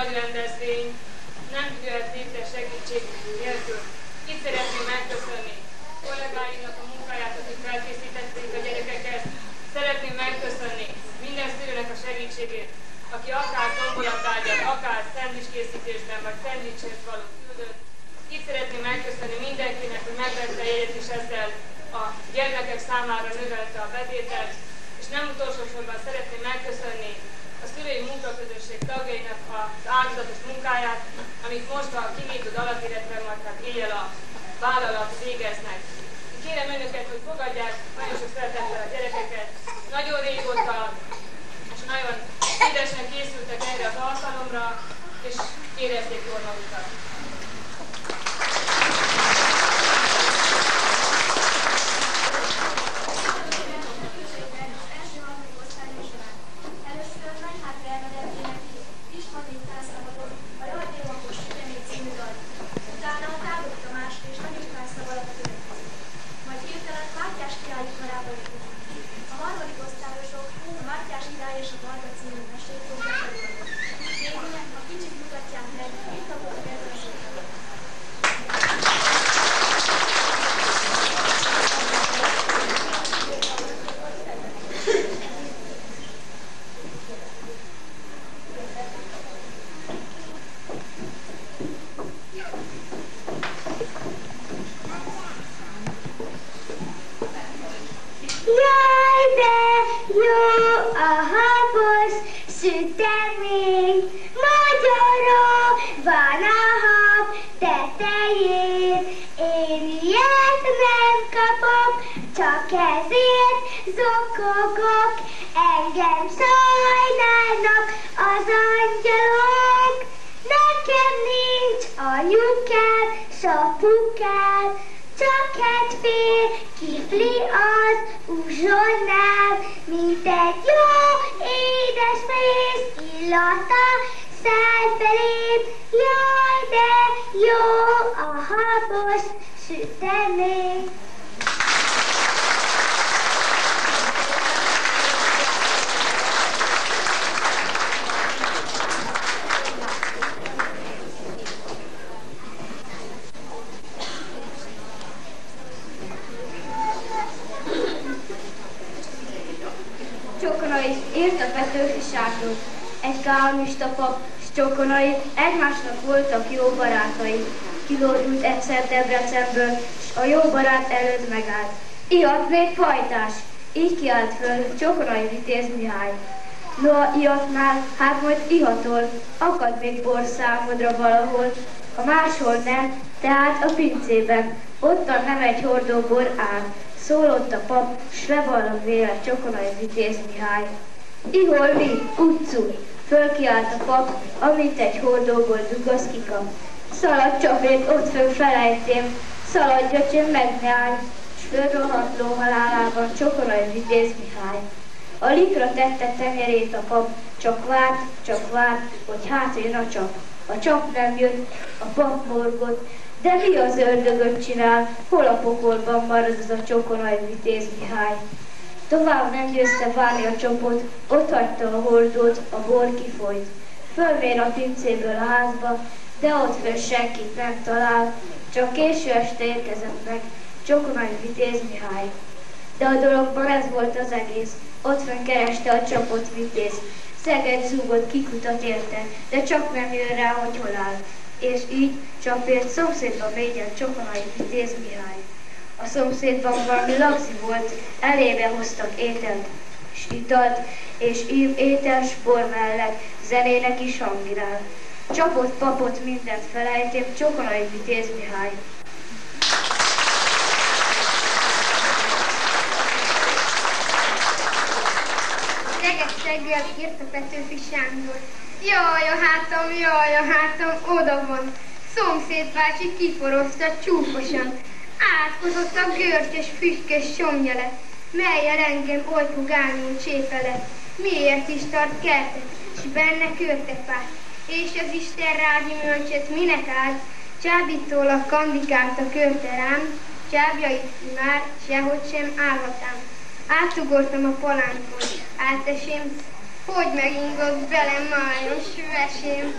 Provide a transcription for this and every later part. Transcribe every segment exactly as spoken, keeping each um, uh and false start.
nagy rendezvény nem jöhet létre segítség nélkül. Itt szeretném megköszönni kollégáinak a munkáját, akik felkészítették a gyerekeket. Szeretném megköszönni minden szülőnek a segítségét, aki akár tombolatárgyat, akár szendvicskészítésben vagy szendvicshez való küldött. Itt szeretném megköszönni mindenkinek, hogy megvette a jegyet, és ezzel a gyermekek számára növelte a bevételt. És nem utolsó sorban szeretném megköszönni a szülői munkaközösség tagjainak az áldozatos munkáját, amik most a kinyitó dalak, illetve majd hát éjjel a vállalat végeznek. Kérem önöket, hogy fogadják nagyon sok szeretettel a gyerekeket. Nagyon régóta és nagyon szívesen készültek erre az alkalomra, és érezzék jól magukat. Csokonai írt a Petőfi Sándor. Egy kálmista pap s Csokonai egymásnak voltak jó barátai. Kilódult egyszer Debrecenből, s a jó barát előtt megállt. Ihat még pajtás! Így kiállt föl Csokonai Vitéz Mihály. No, ihatnál, hát majd ihatol, akad még bor számodra valahol. Ha máshol nem, tehát a pincében, ottan nem egy hordó bor áll. Szólott a pap, s leballag véle Csokonai Vitéz Mihály. Ihol mi? Utcú! Fölkiált a pap, amint egy hordóból dugasz kikap. Szaladj csapét, ott fönn felejtém, szaladj, öcsém, meg ne állj, s fölrohadt ló halálában Csokonai Vitéz Mihály. A likra tette tenyerét a pap, csak várt, csak várt, hogy hát jön a csap. A csap nem jött, a pap morgott, de mi az ördögöt csinál, hol a pokolban marad az a Csokonai Vitéz Mihály. Tovább nem győzte várni a csopot, ott hagyta a hordót, a bor kifolyt. Fölmér a pincéből a házba, de ott föl senkit nem talál, csak késő este érkezett meg Csokonai Vitéz Mihály. De a dologban ez volt az egész, ott fönn kereste a csapot Vitéz. Szeged zúgott, kikutat érte, de csak nem jön rá, hogy hol áll. És így csapért szomszédban mégyen Csokonai Vitéz Mihály. A szomszédban valami lagzi volt, elébe hoztak ételt s italt, és ív étel s bor mellett zenének is hangirál. Csapott papot mindent felejtém Csokonai Vitéz Mihály. Reggel írt a Petőfi Sándor. Jaj, a hátam, jaj, a hátam, oda van. Szomszéd bácsi kiforozta csúfosan. Átkozott a görcsös, füskös somnyele, mellyel engem oly pogányul csépele. Miért is tart kertet, s benne körtefát, és az Isten rágyi mölcset minek állt, csábítólag kandikált a körte rám, csábjait már sehogy sem állhatám. Átugortam a palánkon, átesém, hogy megingott belem májos vesém.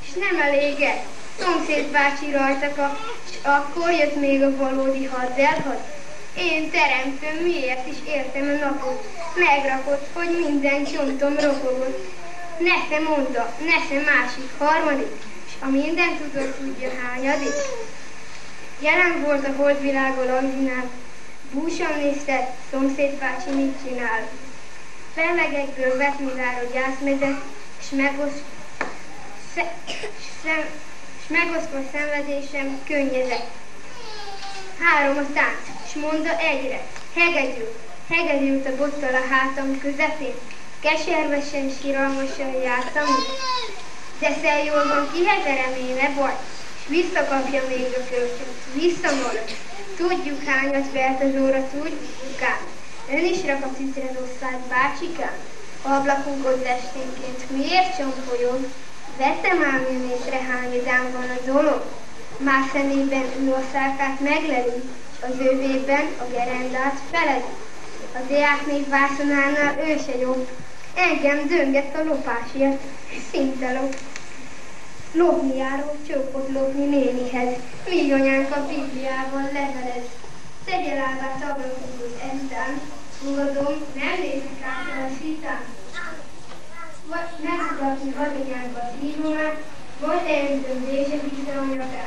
és nem elég ez. Szomszéd bácsi rajta, és akkor jött még a valódi hadzelhad. Én teremtőm, miért is értem a napot, megrakott, hogy minden csontom ropogott. Nesze mondta, nesze másik, harmadik, és a minden tudod tudja hányadik. Jelen volt a holdvilág a lagzinál, búsan nézte, szomszéd bácsi mit csinál. Fellegekből vetni rá a gyászmezet, és megosz... Sze... Szem... és megosztva szenvedésem könnyezek. Három a tánc, s mondta egyre, hegedül, hegedült a bottal a hátam közepén, keservesen, siralmasan jártam, de jól van, kiheverem én, ne baj, s visszakapja még a kölcsönt, visszamarad. Tudjuk hányat vert az óra, tudjuk ám. Ön is rak a tüzre rosszát, bácsikám, ablakunkot esténként, miért csompolyog? Vettem ám jön észre, hány idám van a dolog. Más szemében ül a szálkát megleli, s az övében a gerendát feledi. A diáknék vászonánál ő se jobb, engem döngett a lopásért, szinte lop. Lopni járó, csókot lopni nénihez, míg anyánk a Bibliában levelez. Tegye lábát ablakunkhoz ezután, fogadom, nem nézik át a szitán. Vagy megmutatni hadanyánkba az íromát, vagy elütöm dése vissza a nyakát.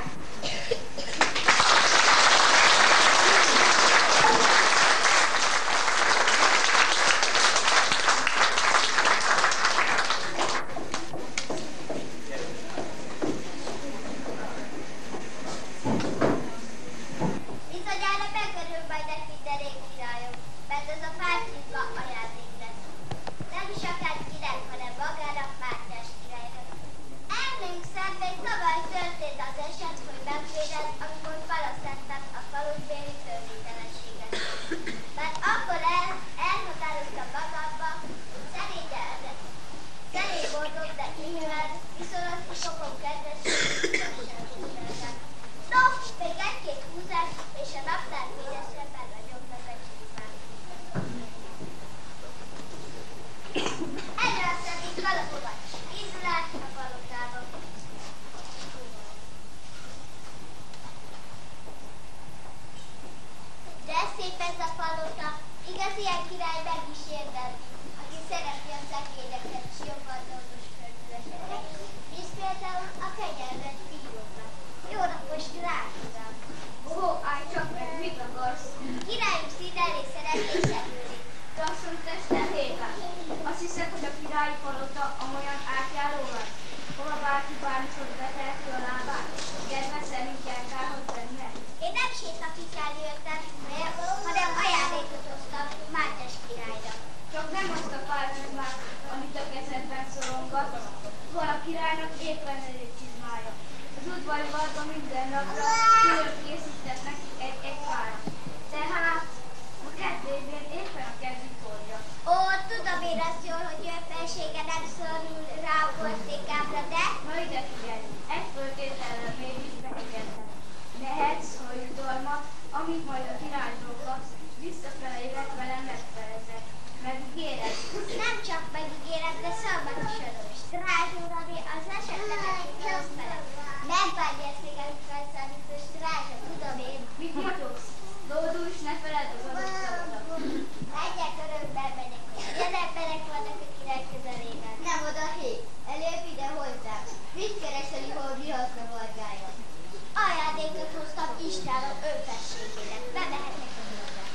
Bizonyára megörül majd neki derék királyok, mert ez a pártizva ajándék lesz. Nem is akár király, hanem magának Mátyás királynak. Emlékszem, még tavaly történt az eset, hogy megvédett, amikor falasztettem a falusbéli törvénytelenséget. Mert akkor el, elhatároztam magamba, hogy szerényelnek. Szerény boldog, de ihlet, viszont a sokon kedvességét viselkednek. No, még egy-két húzás, és a naptár fényesen megvagyognak egy csípán. Egyre szedik kalapokat, ízulás a palotában. De szép ez a palota, igaz ilyen király meg is érdemli, aki szereti a szegényeket s jobban dolgos körülöseket. És például a kegyelmet bíróknak. Jó napos, drágám! Ó, állj csak meg, mit akarsz? Királyunk színelé szeretnék segülni. De azt mondta, ezt nem hétlen. Azt hiszed, hogy a királyi palota amolyan átjáró van, hova bárki bármikor beteheti a lábát, kedve szerint járkálhat benne. Én nem sétafikáni jöttem, hanem ajándékot hoztam Mátyás királynak. Csak nem azt a pár már, amit a kezedben szorongat, van a királynak éppen elég csizmája. Az udvarivalban minden napra külön készített neki egy-egy párat. Tehát a kedvében éppen a kezük hordja. Ó, tudom én azt jól, hogy ő felsége nem szorul rá a portékámra, de... Na ide figyelj, egy föltétellel mégis beengedhet. Mehetsz, ha jutalmat, amit majd a királytól kapsz, visszafele jöhet velem megfelezek. Megígéred? Nem csak megígéred, de szabatosan is. Strázsóra, ami az esetleges, hogy az felett. Megbánj ezt még a felszállító strázsa, tudom én. Mit motyogsz? Lódul is ne feledd az adott szavadat. Menjek örökben megyek. Ilyen emberek vannak a király közelében. Nem oda hét. Előbb ide hozzám. Mit keresel, hol vihaszra vargája? Ajándékot hoztam Istenem önfességének. Bemehetek a hozzá.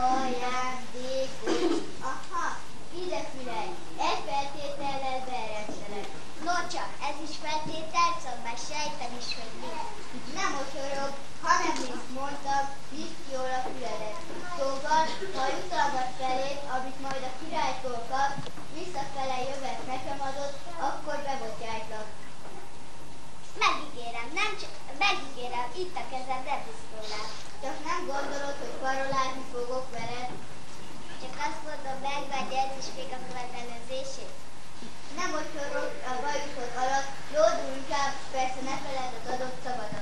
Ajándékot? Aha, ide fülej. Egy feltétellel berendszelek. No csak, ez is feltétel, szóval sejtem is, hogy mi. Nem mosorog, hanem mint mondtam, nyisd jól a füledet. Szóval, ha jutalmat felét, amit majd a királytól kap, visszafele jövet nekem adott, akkor bebotjájtlak. Megígérem, nem csak, megígérem, itt a kezem, de pisztolát. Csak nem gondolod, hogy karolázni fogok veled? Csak azt mondom, megvágy ez is még a követelőzését. Nem mosorog a bajusod alatt, lódul inkább, persze ne feledd az adott szabadat.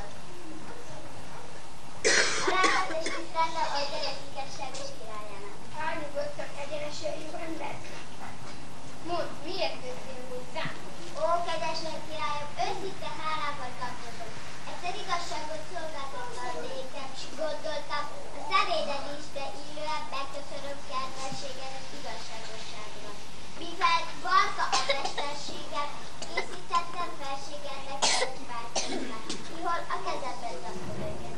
A ráhatos tisztánda a gyerekikesságos királyának. Elnyugodtak egyenesen jó ember. Mondd, miért jöttél hozzám? Ó, Ó, kegyesek királyok, őszinte hálámat tartozom. Egyszer igazságot szolgáltattam nékem, s gondoltam, a személyed ízre illően megköszönöm kedvességedet, igazságosságomat. Mivel valka a mesterségem, készítettem felségemnek egy bácsimát, mihol a kezemben tartom őket.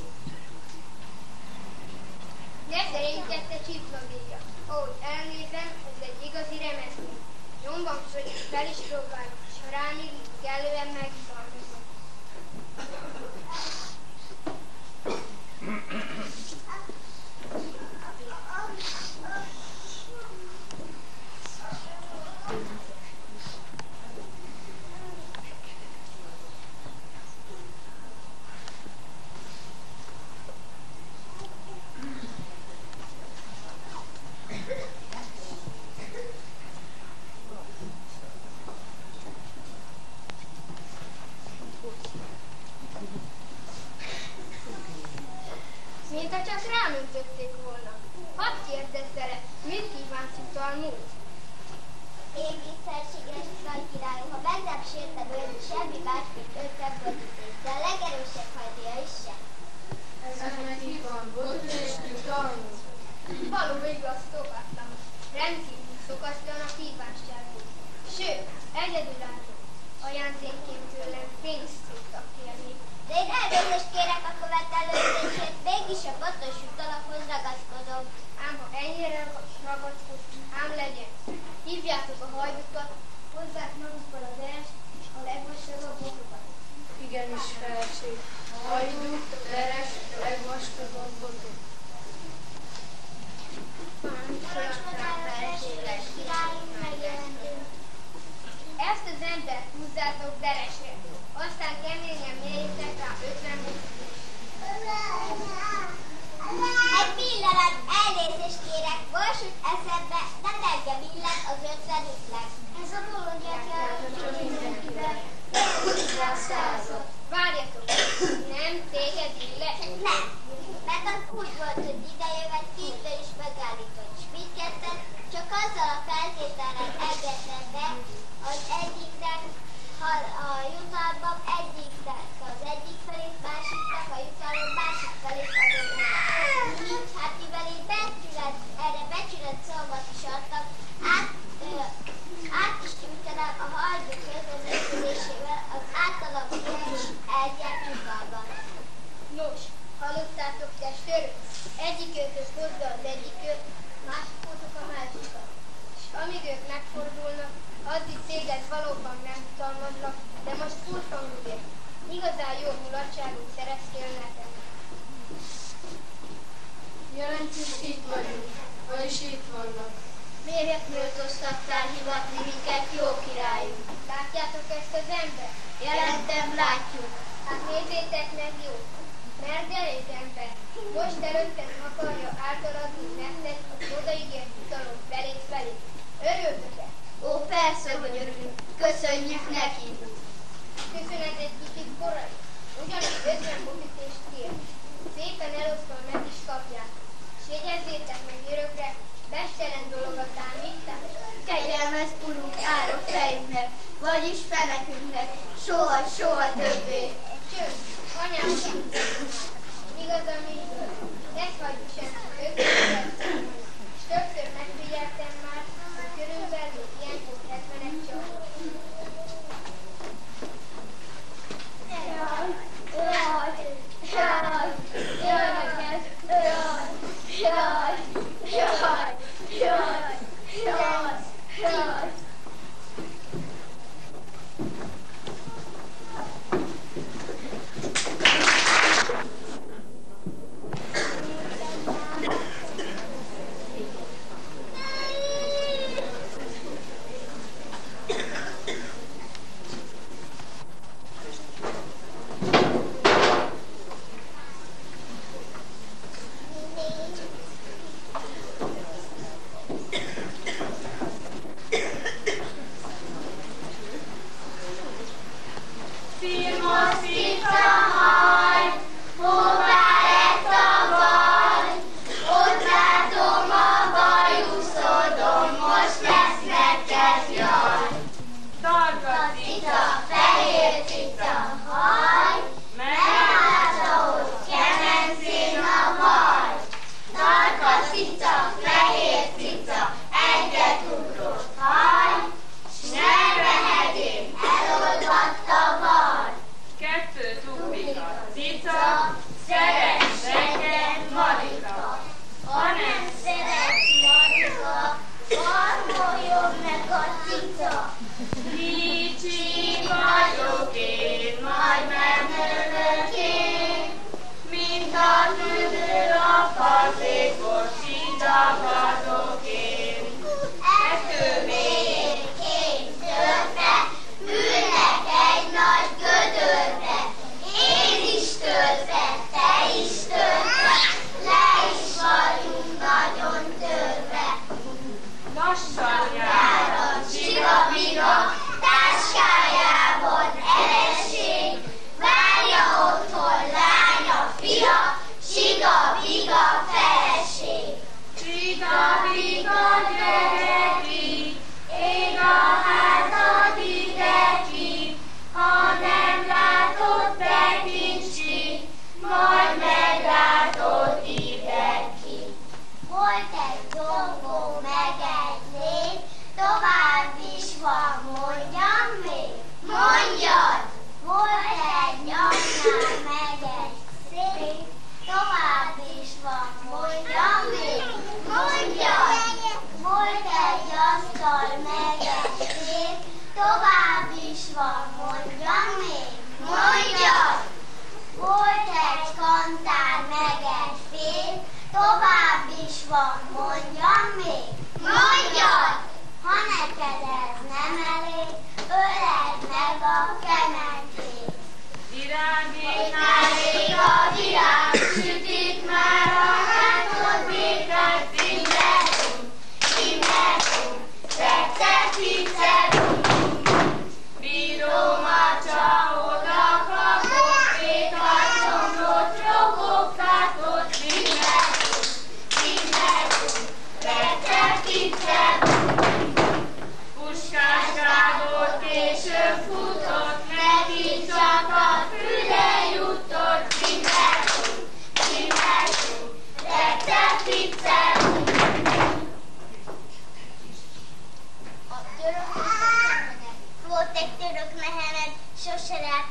Ne szerintette csiplavírja. Ahogy elnézem, ez egy igazi remesztő. Nyomban fel is próbáljuk, és ha rám illik, kellően megizalmazom. Mint ha csak rám öntötték volna. Hadd kérdezzelek, mit kívánsz utalnunk? Én tisztelséges nagy királyom, ha meg nem sértem őt, semmi másképp őt nem botíték, de a legerősebb hajtja is sem. Ez meg mi van, botítés utalnunk? Való igaz, szokatlan. Rendkívül szokatlan a kívánságunk. Sőt, egyedülálló. Ajándékként tőlem pénzt szoktak kérni. De én elnézést kérek a követelőzésért, mégis a pontos utalakhoz ragaszkodom. Ám ha ennyire ragaszkodsz, ám legyen. Hívjátok a hajdukat, hozzák magukkal az est és a legvastagabb botokat. Igenis, felség. Hajdú, veres, legvastagabb botok. Parancsodál a felséges királyunk megjelentünk. Ezt az embert húzzátok veresre, aztán keményen mérjétek rá ötven botot. Egy pillanat, elnézést kérek, most jut eszembe, nem engem illet az ötven ütleg. Ez a bolondját járhatja mindenkivel. Rá százat. Várjatok, nem téged illet? Nem, mert az úgy volt, hogy idejövet kétől is megállított, s mindketten csak azzal a feltétellel engedtem be, az egyiknek ha a jutalmam egyiknek az egyik felét, másiknak a jutalom másik felét adom. Így, hát mivel én becsület, erre becsület szavamat is adtam, át, ö, át is nyújtanám a hajdú közreműködésével az általam is elnyert jutalmat. Nos, hallottátok, testőrök? Egyik őköz hozza az egyikőt, másik hozzuk a másikat. És amíg ők megfordulnak, addig téged valóban nem utalmazlak, de most furfangudért. Igazán jó mulatságot szereztél nekem. Jelentjük, itt vagyunk, vagyis itt vannak. Miért méltóztattál hivatni minket, jó királyunk? Látjátok ezt az embert? Jelentem, látjuk. Hát nézzétek meg jó, mert elég ember. Most előttem akarja átadni nektek az odaígért utalom felét felé. Örültök-e? Ó, persze, hogy örülünk. Köszönjük neki. Köszönet egy kicsit korai. Ugyanis ötven botítést kér. Szépen elosztva meg is kapják. És jegyezzétek meg örökre, mesteren dolog a számítás. Kegyelmez urunk, állok fejünknek, vagyis fenekünknek, soha, soha többé. Csönd, anyám, igazam így van. Ne hagyj sem, ötven és többször megfigyeltem már, hogy körülbelül ilyenkor hetvenek csapok. Jaj, jaj, jaj, jaj, jaj, jaj, jaj, jaj, jaj. Targasz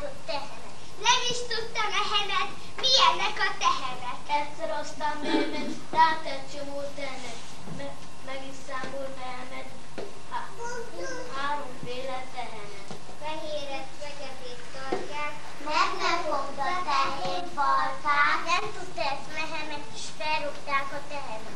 a tehenet. Nem is tudtam ehenet, milyennek a tehenet. Egyszer aztán belement, rát egy csomó tehenet. Me meg is számol Mehmet há háromféle tehenet. Fehéret, feketét, tarkát, meg nem fogta a tehén falkát. Nem tudta ezt Mehmet, és felrúgták a tehenet.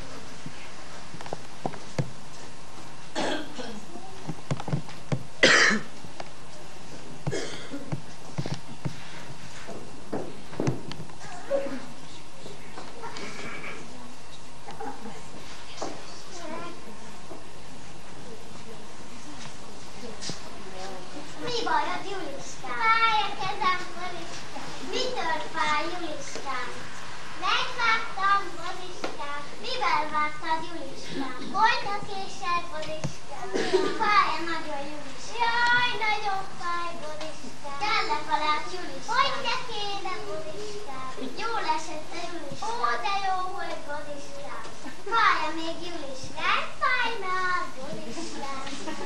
Mi bajod, Juliskám? Fáj a kezem, Boriskám. Mitől fáj, Juliskám? Megvágtam, Boriskám. Mivel vágtad, Juliskám? Folytak késsel, Boriskám. Fáj-e nagyon, Juliskám? Jaj, nagyon fáj, Boriskám. Kell-e falád, Juliskám? Hogy ne kéne, Boriskám? Jól esett a Juliskám. Ó, de jó volt, Boriskám. Fáj-e még, Juliskám? Fáj már, Boriskám.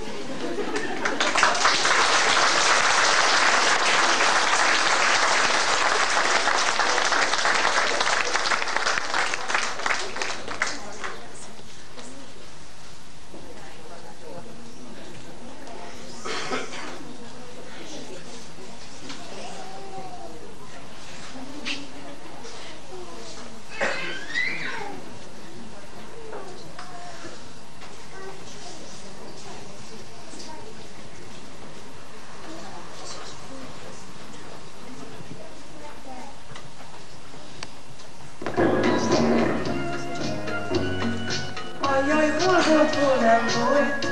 Jaj, hol volt, hol nem volt?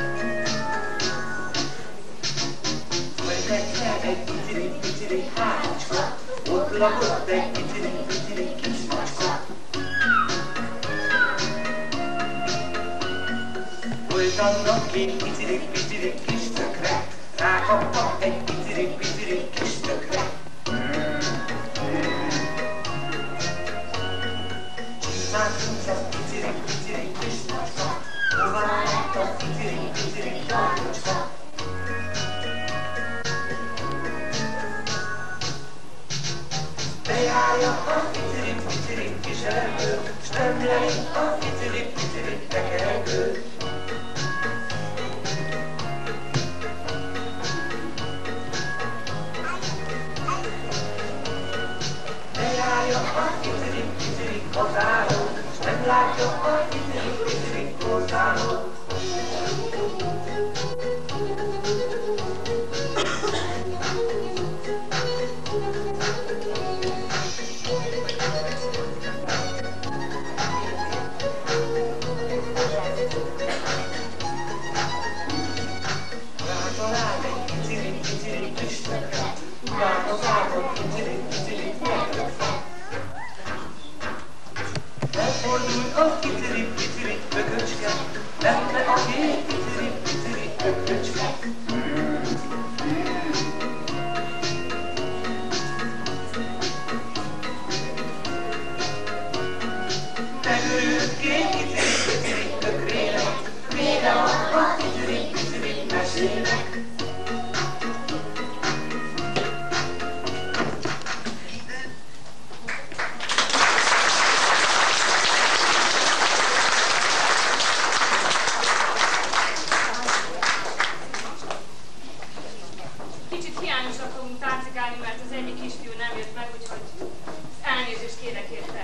Majd egyszer egy piciri-piciri házacska, ott lakott egy piciri-piciri kis macska. Volt annak két piciri-piciri kis tökre, rákaptak egy piciri-piciri kis tökre. Már nincs az piciri-piciri kis macska, hová lett a piciri-piciri jajocska? Bejárja a piciri-piciri kis erdő, s nem lehet a piciri-piciri tekergő. Bejárja a piciri-piciri hazáron, s nem látja a piciri-piciri hozzáron. Rátalál egy piciri-piciri kis tökre, utána szállott piciri-piciri nyelvekre. Megfordult a piciri-piciri ököcske, lenne a két piciri-piciri ököcske. Megörült két piciri-piciri ökrének, vége van a piciri-piciri mesének. Kicsit hiányosak fogunk táncikálni, mert az egyik kisfiú nem jött meg, úgyhogy elnézést kérek érte.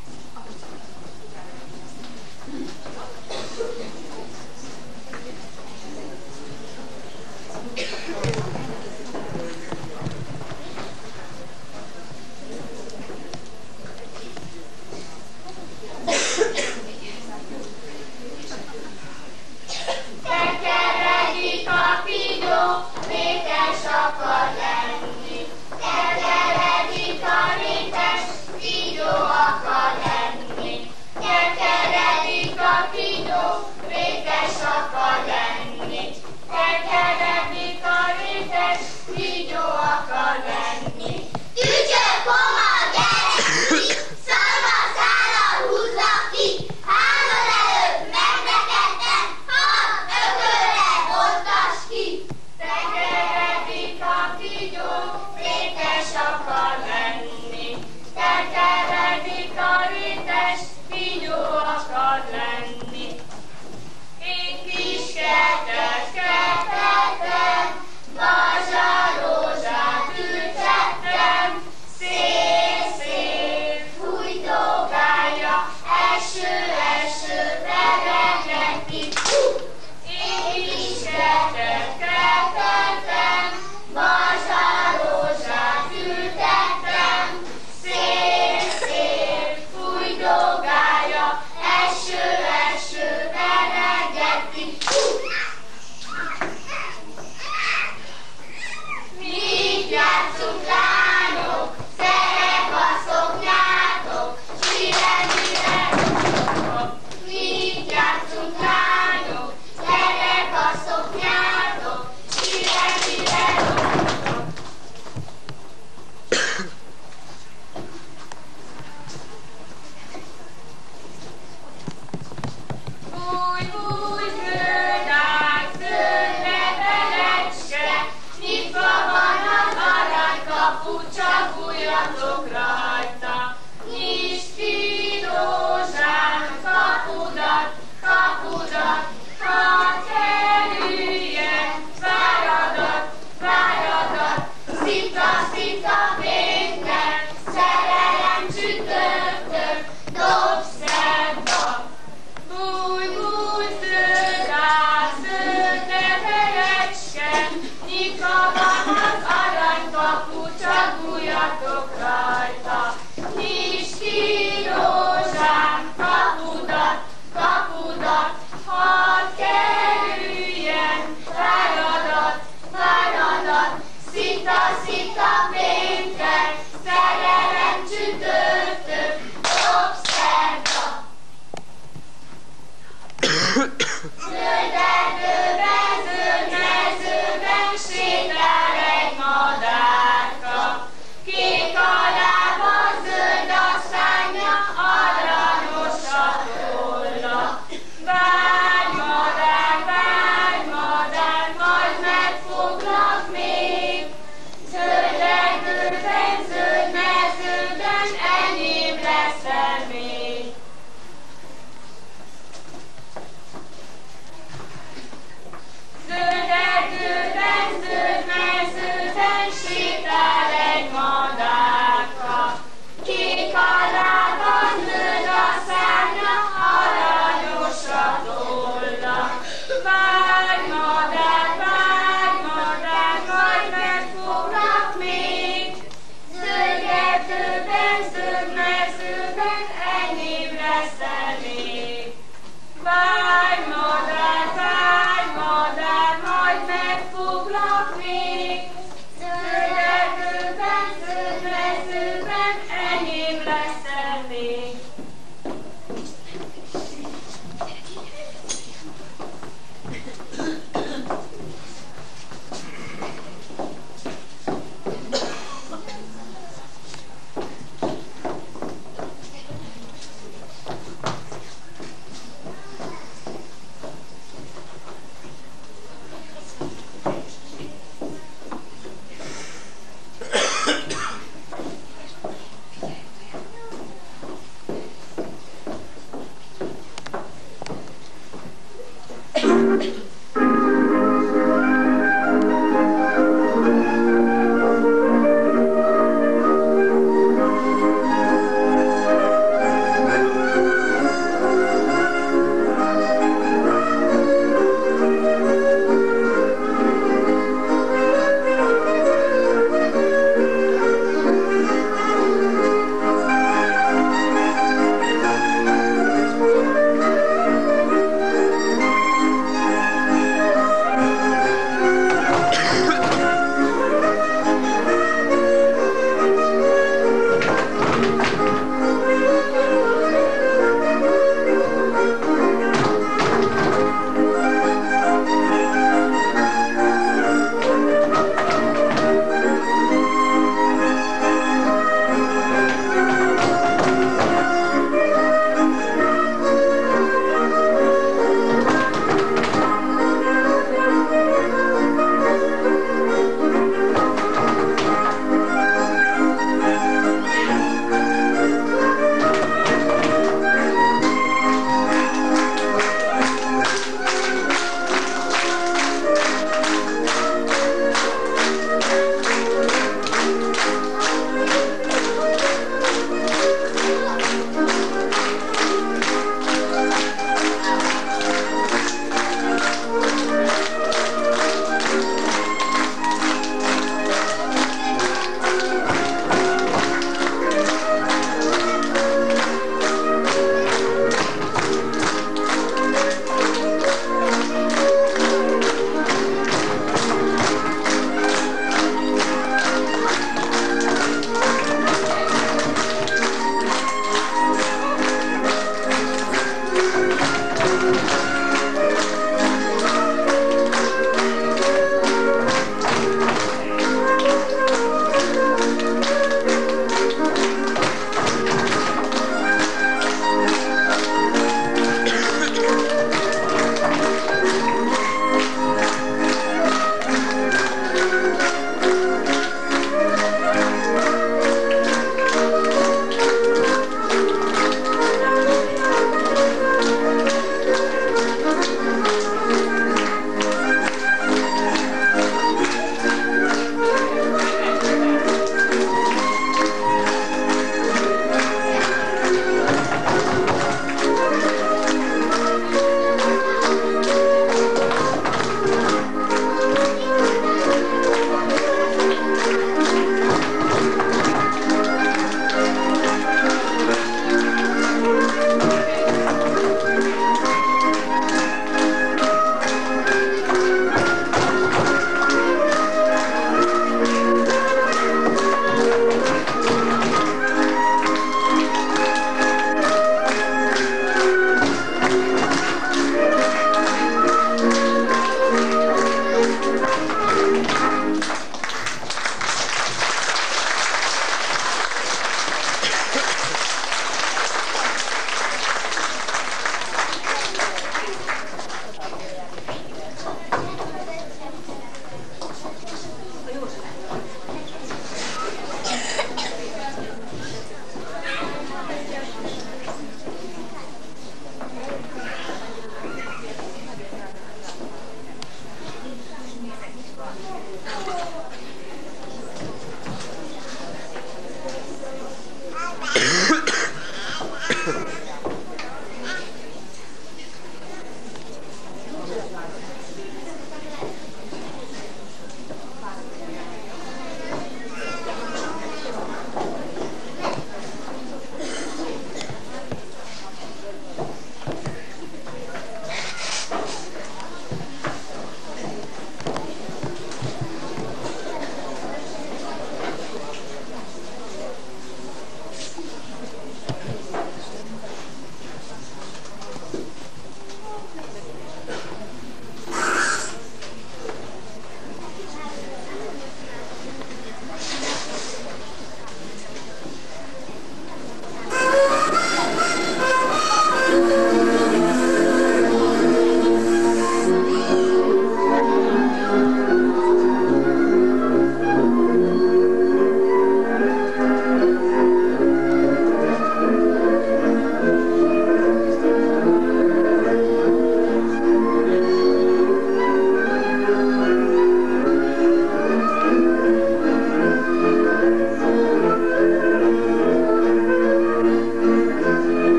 Tekeredik a figyó, vétes akar lenni. Tekeredik a kaput csapuljatok rajta. Nyisd ki, rózsám, kapudat, kapudat, hadd kerüljen váradat, váradat. Szita, szita péntek, szerelem csütörtök, dobd szerda. Búj, búj, zöld ág, zöld neverecske, nyitva van az aranykapu, csapuljatok rajta. Nyisd ki, rózsám, kapudat, kapudat, hadd kerüljen váradat, váradat. Szita, szita péntek,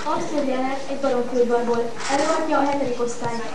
Arthur Jenner egy barokkönyvből. Előadja a hetedik osztálynak.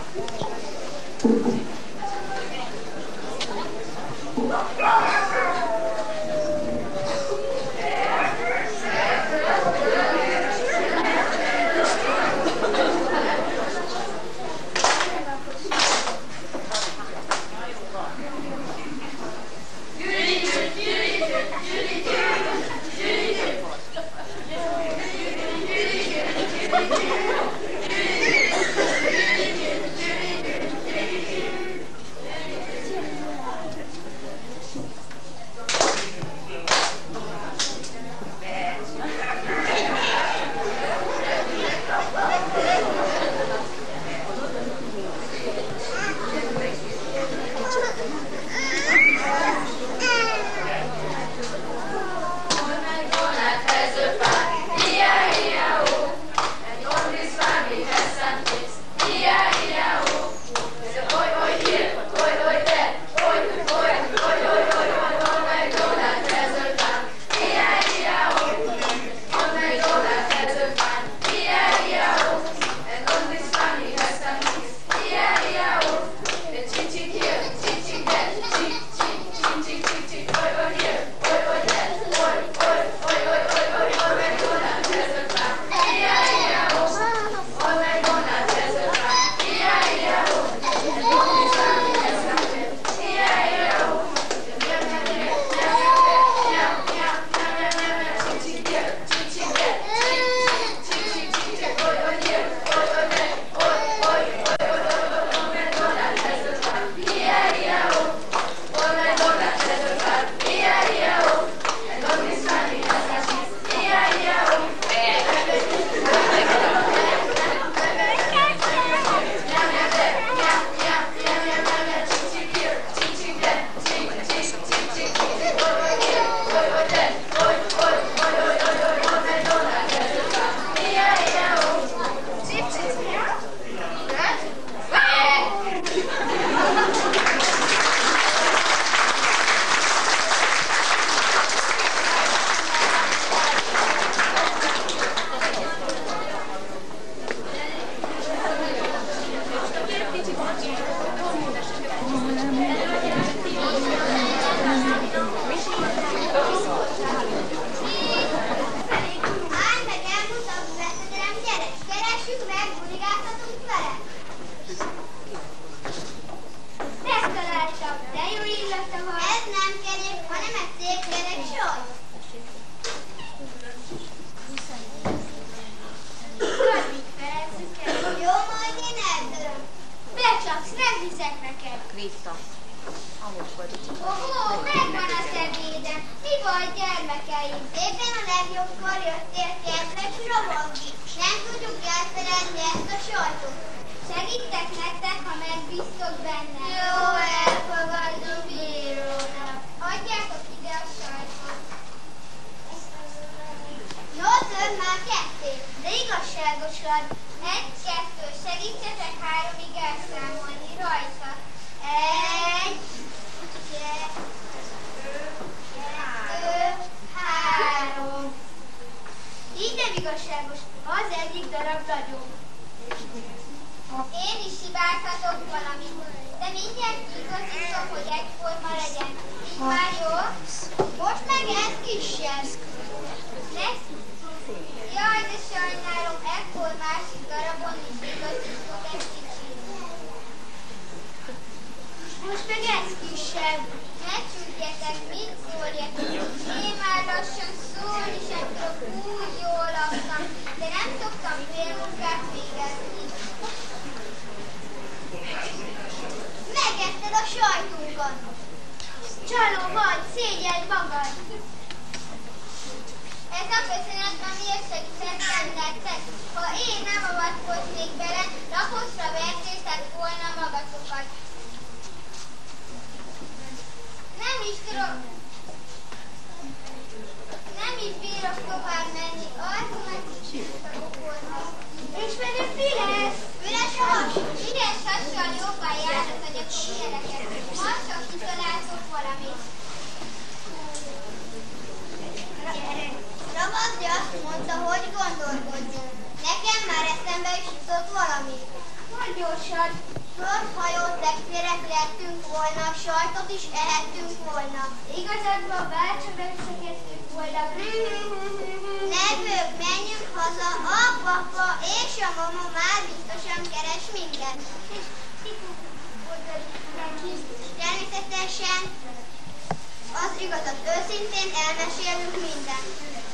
Ravagdi azt mondta, hogy gondolkodjon. Nekem Gyors, gyorsan! Földhajót legfélek lettünk volna, sajtot is ehettünk volna. Igazad van, bárcsak megszögettünk volna. Nevők, menjünk haza, a papa és a mama már biztosan keres minket. Természetesen az igazat őszintén elmesélünk mindent.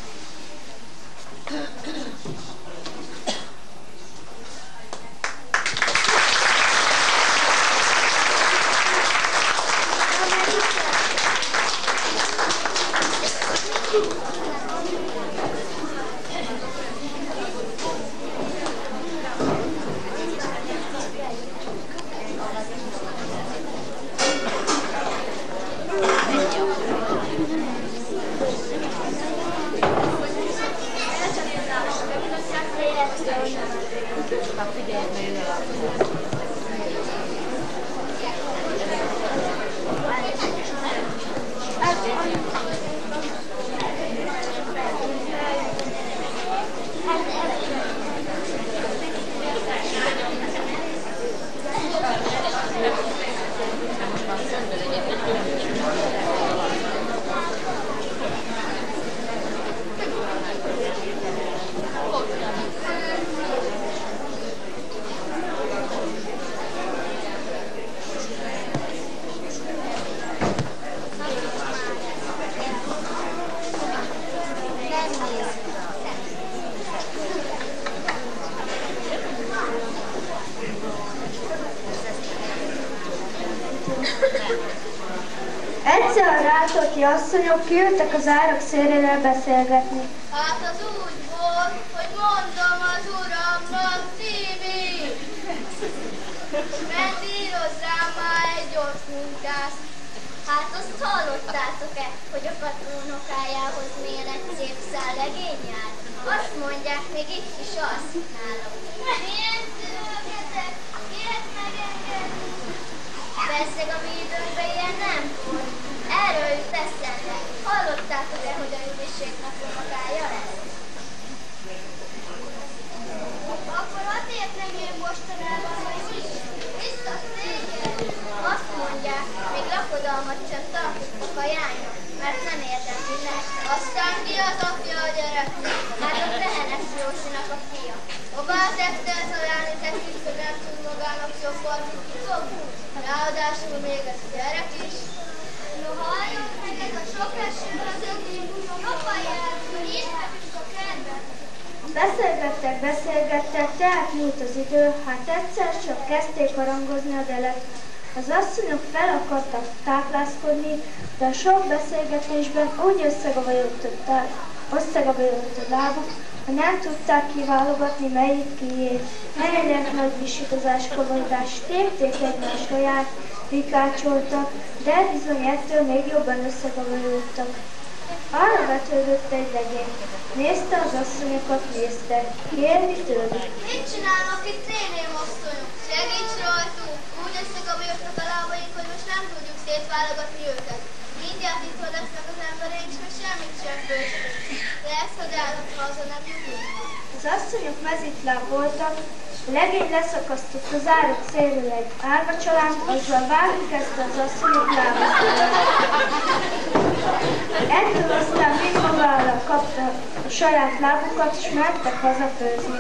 Egyszer a rátóti asszonyok kiültek az árak szélére beszélgetni. Hát az úgy volt, hogy mondom az uramnak, Tibi! Mendíroz rám már egy gyors munkát. Hát azt hallottátok-e, hogy a patronokájához milyen egy szép szállegény jár? Azt mondják, még itt is azt nálom. Milyen szülőketek? Miért megengedni? Persze a mi időnkben ilyen nem volt. Erről jut eszembe. Hallottátok-e, hogy a jövőség napomagája lesz? Akkor azért nem jön mostanában a Júli? Biztos téged? Azt mondják, még lakodalmat sem tartottak a jánynak, mert nem érdemli meg. Aztán ki az apja a gyereknek? Hát a Tehenes Jósinak a fia. Hová tette ez a lány, tekint, hogy nem tud magának jobban, mint kifogni? Ráadásul még ez a gyerek is. No, halljon meg, ez a sok eső az ökén, jobban jár, hogy írhatjuk a kertben. Beszélgettek, beszélgettek, tehát múlt az idő, hát egyszer csak kezdték harangozni a delet. Az asszonyok fel akartak táplázkodni, de a sok beszélgetésben úgy összegabajodott a lábuk, hogy nem tudták kiválogatni, melyik kiét. Helyek nagy visítozás, komolyodás, tépték egymás haját, rikácsoltak, de bizony ettől még jobban összegabajodtak. Arra vetődött egy legény. Nézte az asszonyokat, nézte. Kérni tőlük. Mit csinálnak itt tényleg asszonyok? Segíts rajtunk! Úgy összegabajodtak a lábaink, hogy most nem tudjuk szétválogatni őket. Mindjárt itt lesznek az embereink, és még semmit sem főztünk. Lesz, hogy állat haza nem jutunk. Az asszonyok mezitláb voltak, a legény leszakasztott az árok szélről egy árvacsalánt, azzal vágni kezdte az asszonyok lábát. Ettől aztán mind magára kapta a saját lábukat, és mentek hazafőzni.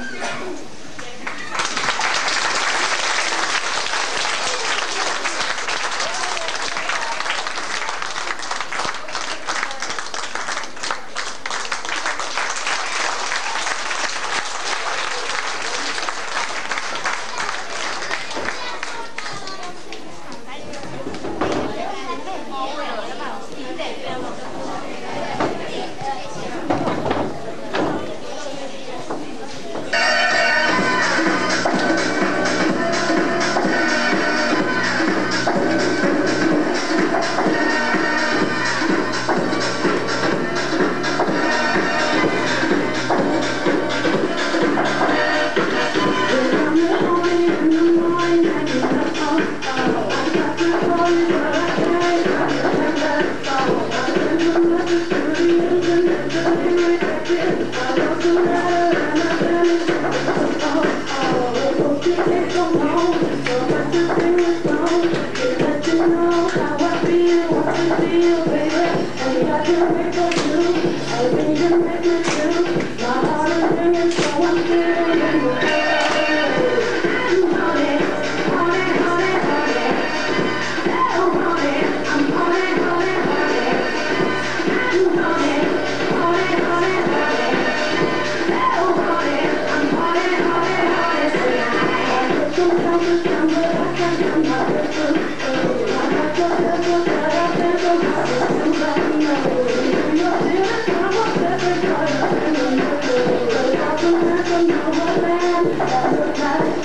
Thank you.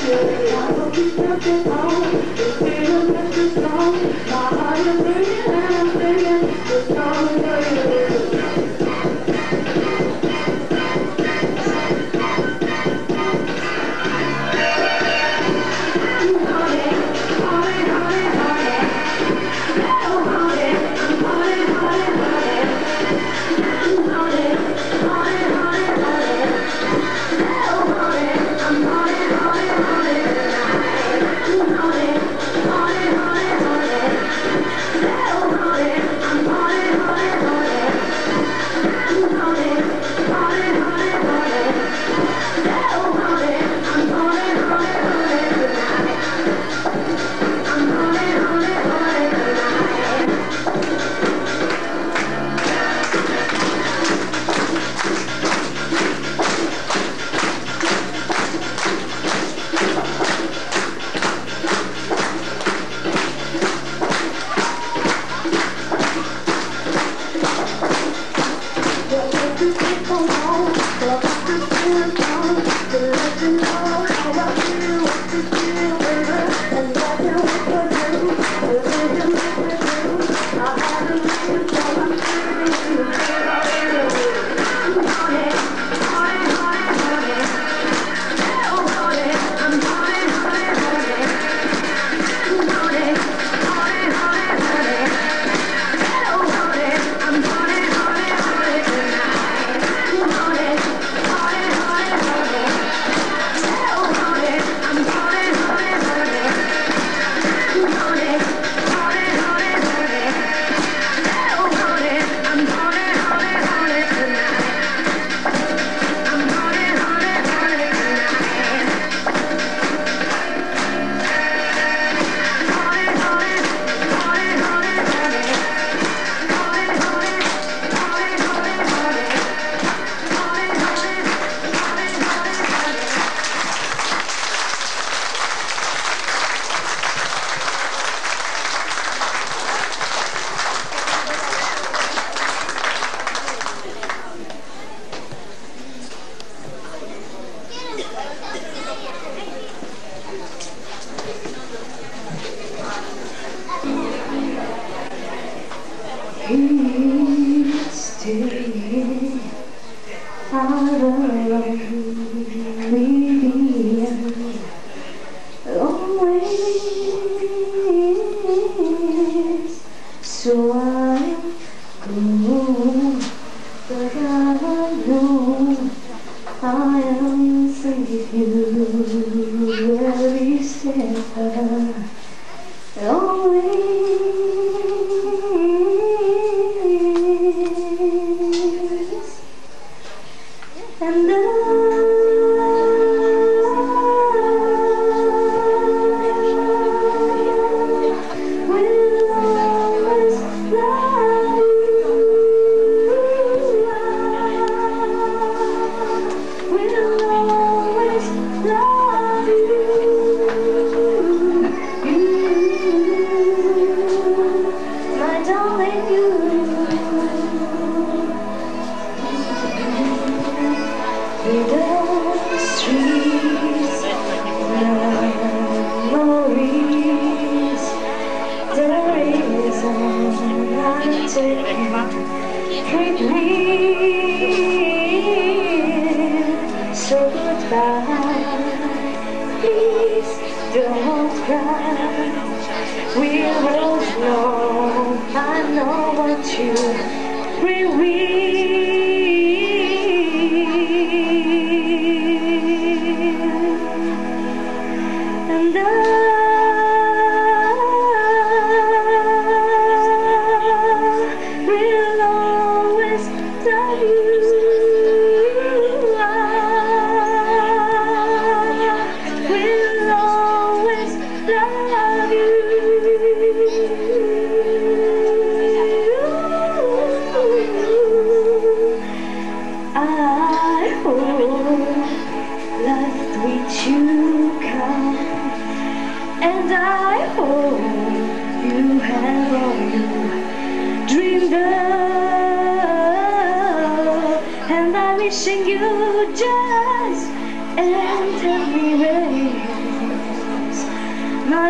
wishing you just enter me, baby.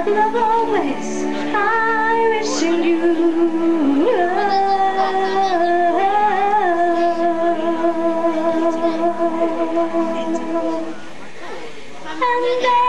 love always. I wishing you and then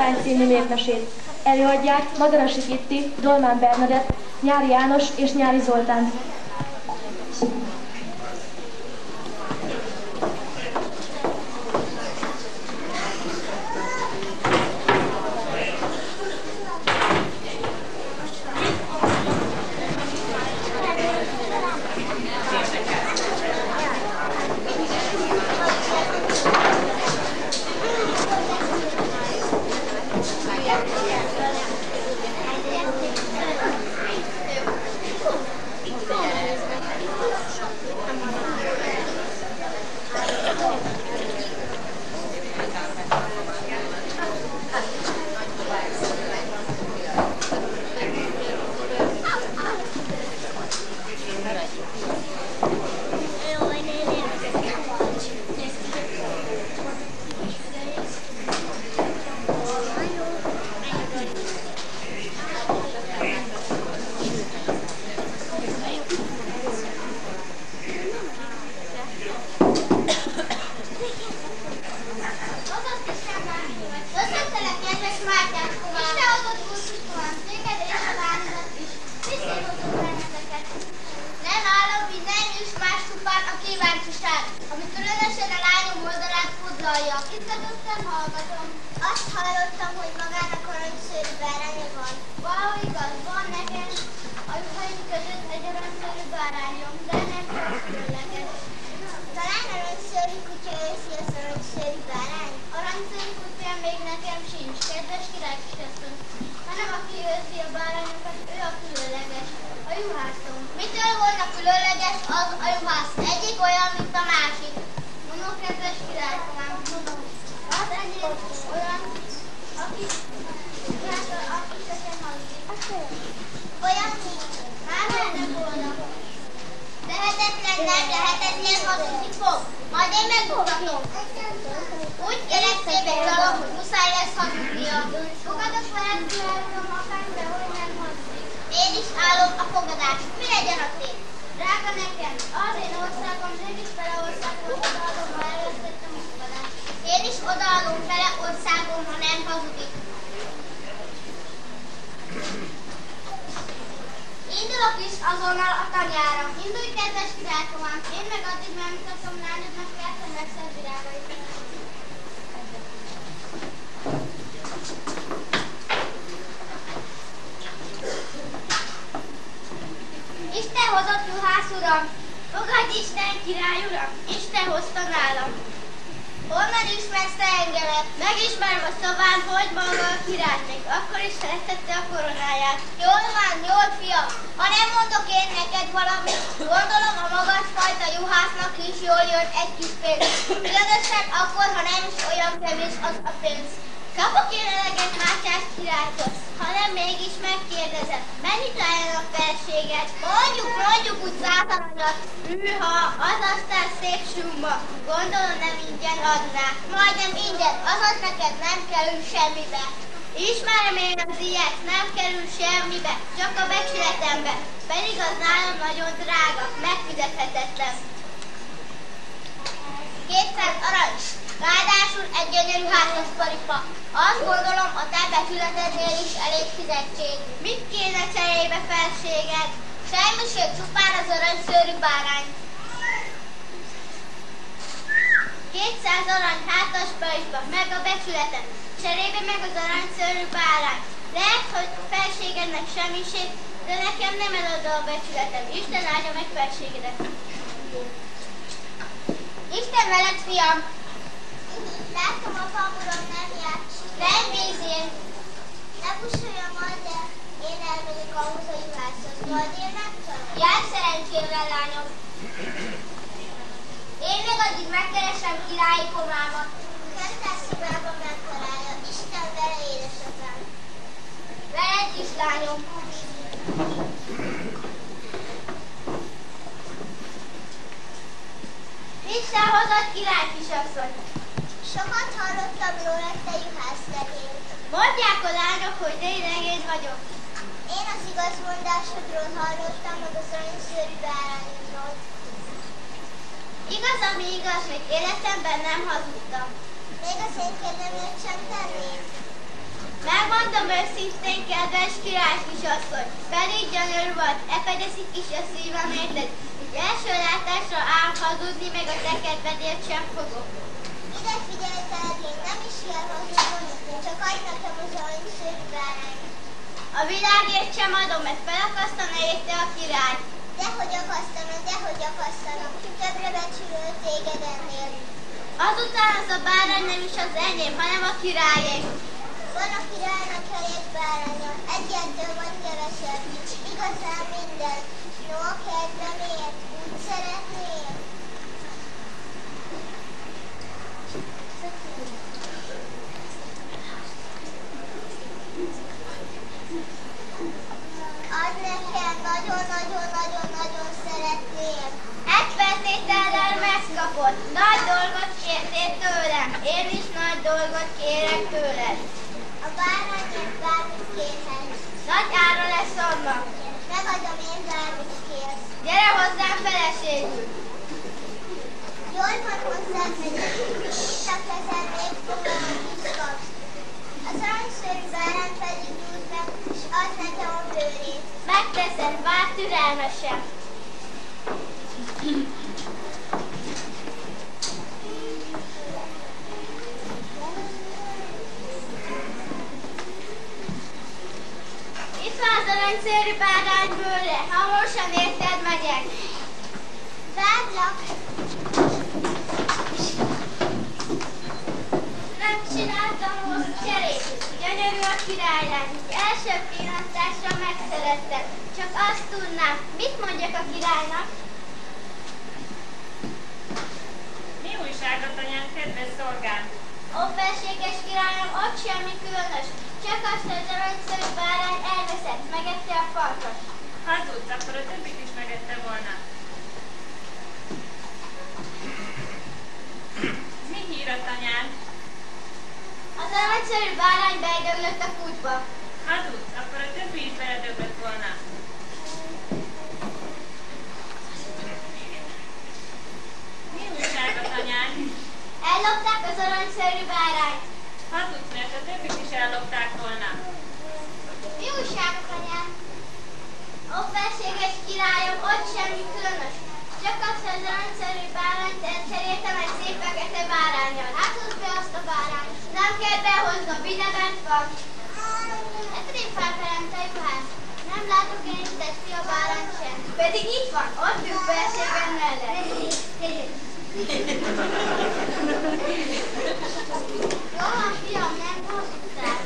Bárány című népmesét. Előadják Madarasi Kitti, Dolmán Bernadett, Nyári János és Nyári Zoltán. Sokat hallottam róla, te juhászlegény. Mondják a lányok, hogy tényleg én vagyok. Én az igazmondásodról hallottam, meg az aranyszőrű bárányodról. Igaz, ami igaz, még életemben nem hazudtam. Még az én kedvemért sem tennék. Mondom őszintén, kedves király kisasszony, pedig gyönyörű vagy, epedeszik is a szívem érted. Így első látásra ám hazudni, meg a te kedvedért sem fogok. Ide figyelj, Telgén, nem is ilyen hazudni, csak adj nekem az aranyszőrű bárányt. A világért sem adom, mert felakasztana érte a király. Dehogy akasztanom, dehogy akasztanom, többre becsülő téged ennél. Azután az a bárány nem is az enyém, hanem a királyé. Van a királynak elég báránya, egyetől vagy kevesebb, igazán minden. No, kedve miért? Úgy szeretnél? Add nekem, nagyon-nagyon-nagyon-nagyon szeretném. Egy feltétellel megkapod. Nagy dolgot kértél tőlem. Én is nagy dolgot kérek tőled. A bárányért bármit kérhetsz. Nagy ára lesz annak. Megadom én bármit kérsz. Gyere hozzám feleségül. Jól van, hozzám megyek. Itt a kezem még fogalmat is kapsz. Az aranyszőrű bárány pedig nyújt meg, és add nekem a bőrét. Megteszed, vár türelmesen. Itt van az aranyszőrű bárány bőre, hamarosan érted megyek. Várlak! Nem csináltam hosszú cserét. Gyönyörű a királylány, így első pillantásra megszerettem. Csak azt tudnám, mit mondjak a királynak? Mi újságot, anyám, kedves szolgám? Ó, felséges királyom, ott semmi különös. Csak azt, hogy az aranyszörű bárány elveszett, megette a farkas. Hazudsz, akkor a többit is megette volna. Mi hírat, anyám? Az aranyszörű bárány beidöglött a kútba. Hazudsz, akkor a többi is beledöglött volna. Mi újságot, anyám? Ellopták az aranyszörű bárányt. Hazudsz, mert a többit is ellopták volna. Mi újságok, anyám? Ó, felséges királyom, ott semmi különös. Csak azt, hogy az aranyszörű bárányt elcseréltem egy szép fekete báránnyal. Hát hozd be azt a bárányt. Nem kell behoznom, ide bent van. Etrébb felfelent a juhász. Nem látok én itt egy fia bárányt sem. Pedig itt van, ott ül felségem mellett. Jó van, fiam, nem hazudtál.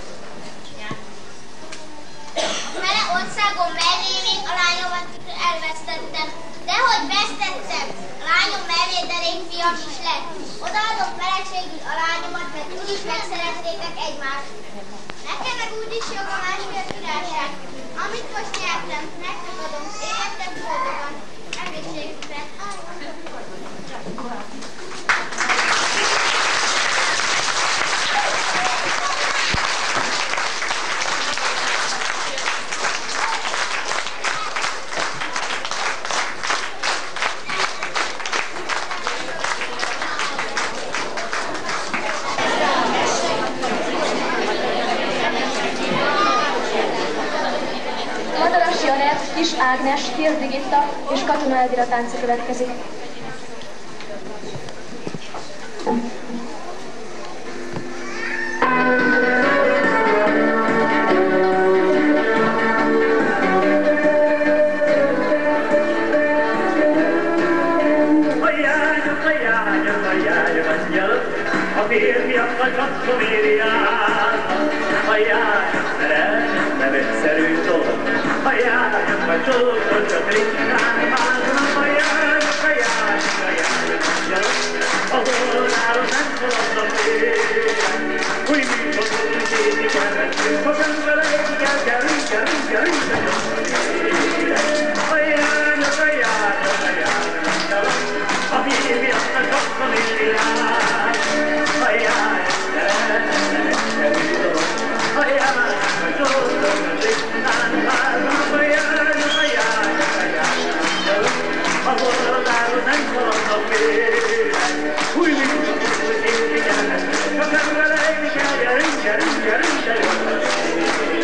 Vele országom mellé még a lányomat elvesztettem. Dehogy vesztettem, a lányom mellé elég fiam is lett. Odaadom feleségül a lányomat, mert úgyis megszerettétek egymást. Nekem meg úgyis joga másfél királyság. Amit most nyertem, nektek adom, éljetek boldogan. Egészségükre. Madaras Janett, Kis Ágnes, Hird Brigitta és Katona Elvira tánca következik. A férfiakkal csak komériáznak, ajánlják, szerelmet nem egyszerű dolog. Ajánlják, a csókot csak ritkán várnak, ajánlják, ajánlják, ajánlják, ajánlják. A volnáról nem szaladnak éjjel, új műsorban kézi keresztül, sosem felejtik el, gyerünk, gyerünk, gyerünk, gyerünk. Ajánlják, ajánlják, ajánlják, a férfiakkal csak komériáznak. Ajánlják, szerelmet nem egyszerű dolog. Ajánlják, a csókot csak ritkán várnak, ajánlják, ajánlják, ajánlják. A volnáról nem szaladnak éjjel, új műsorban kézi keresztül, sosem felejtik el, gyerünk, gyerünk, gyerünk, gyerünk.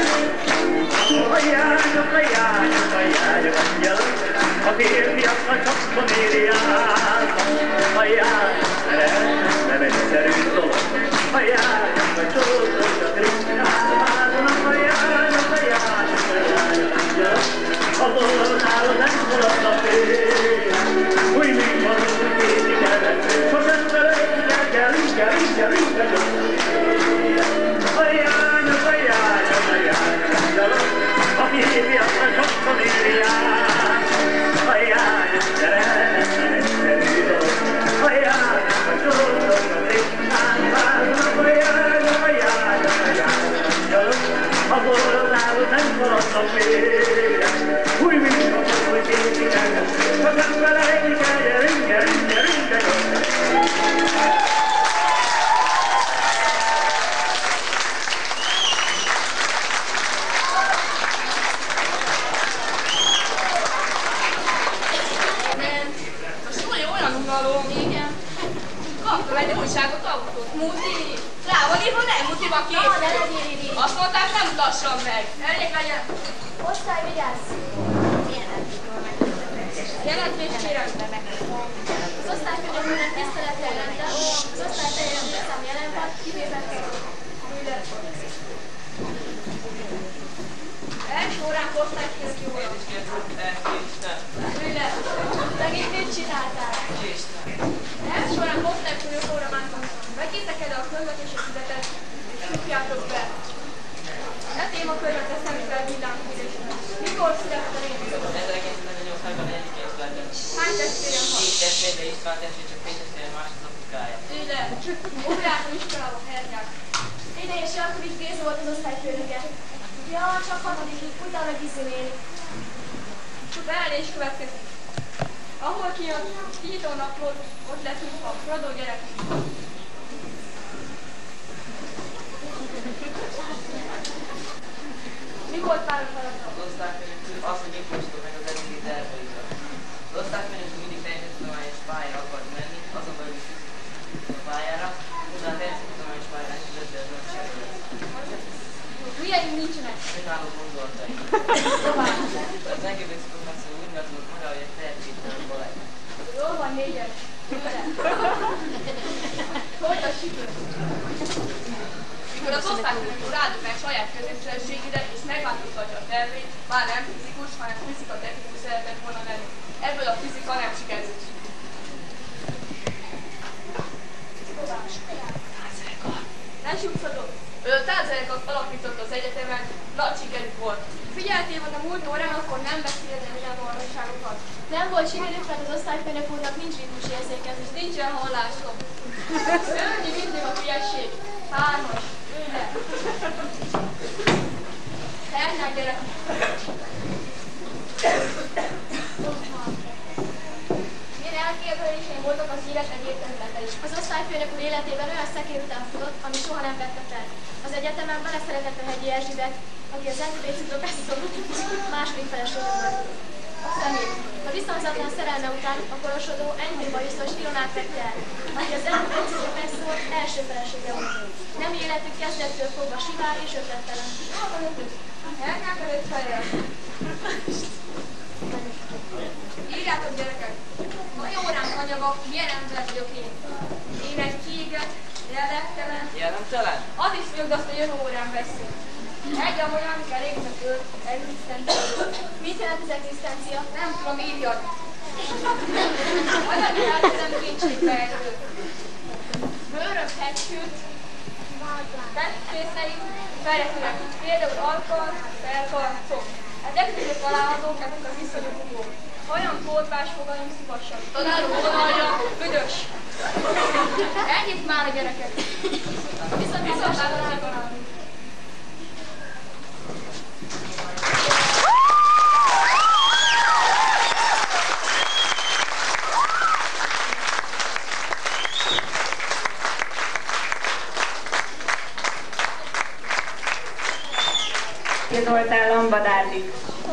Voltál Lambadádig.